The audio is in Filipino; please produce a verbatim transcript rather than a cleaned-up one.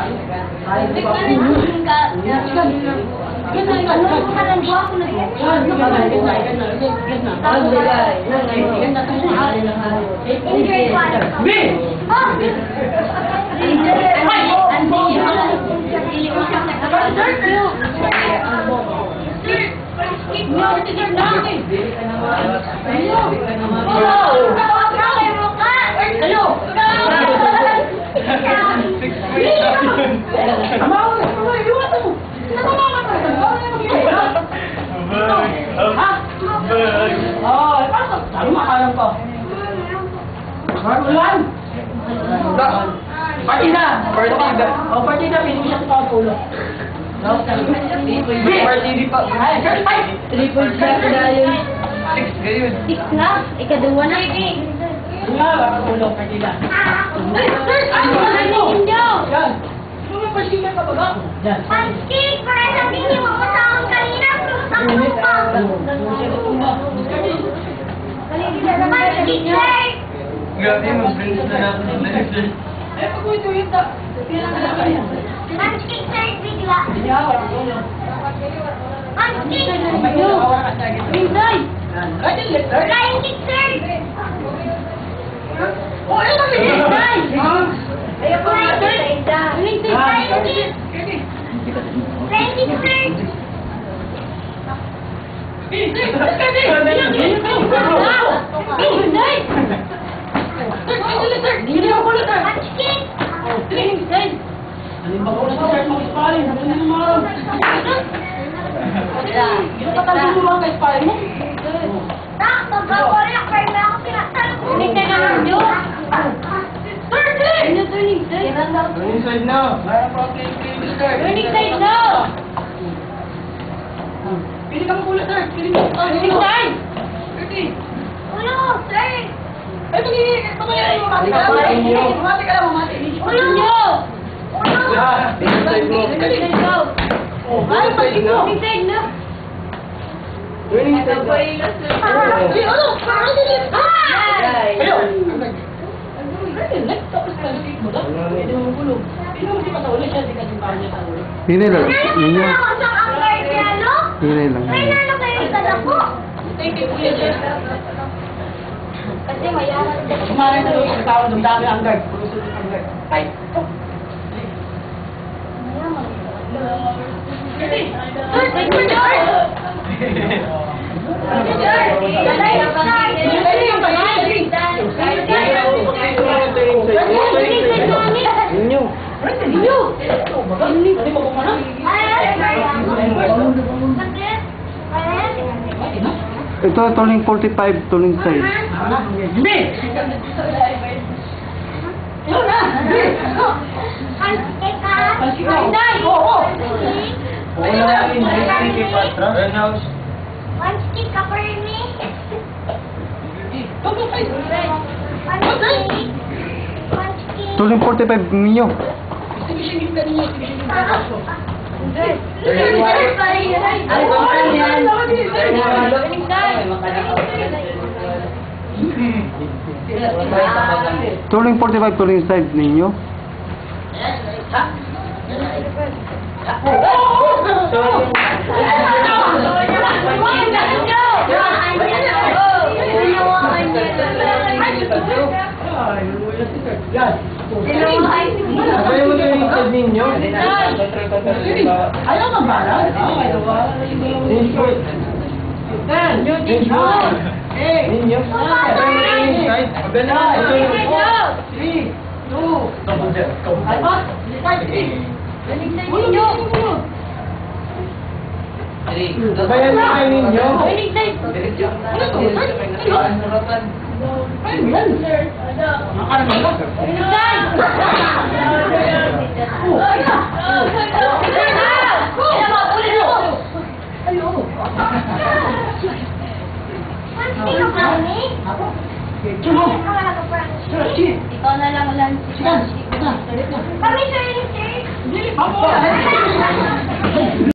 Partida! Partida! O, partida, pinili siya sa pulo. Partida pa. Ay, five! Three points na ka na yun. Six, gayon. Six na? Ikaduwa na. Nga, baka pulo, partida. Ay, ay, mo! Yan. Ano pa siya ka ba? Yan. Pancake! Para sabihin niyo ako sa akong kanina. Ang lupa! Pancake, sir! Grabe, mag-brings na natin ng letter. Eh, pag ito yun ta. Pancake, sir, bigla. Pancake! Pinday! Flying kick, sir! Oh, ano ba yun? Pinday! Ayaw po nga, sir. Flying kick! Flying kick, sir! Pinday! Pili ka mo pula, sir. Pili mo. Pili mo. Ulo, sir! Ay, pag-i... Pag-i... Mamati ka lang. Mamati ka lang, mamati. Ulo nyo! Ulo! Let's go. Ay, pag-ito! Pinday na! Ay, ano? Parang din yun. Ayo! Hinay lang. Nalaki na ako sa angler niya, no? Hinay lang. Ay, nalo kayo sa dako. Thank you, Kuya Jeff. Kasi mayaman din. Kumain na doon ang tao, dumdami ang guard. Puro sunod ang guard. Ay! Mayaman. Sir, wait for George! Inyo. Inyo! Hindi mo kumana? Ito, tuling forty-five, tuling side. Hindi! Yun na! Hindi! Pansigaw! Oo! Wala namin, hindi kay Patra. Renhouse. One stick ka for me. Go, go, fight! One stick. One stick. Tuling forty-five ninyo. Sige, sige, sige, sige, sige. Tuling forty-five, tuling side ninyo. Ayaw mo yung side ninyo? Ayaw magbala? Ten! Eight! Ninyo? Three! Two! Apa? Five! Sabayan na kayo ninyo? Ano to? Ay, yan! Makaramang ba? Ikaw na lang lang. Kami sir, sir. Ako!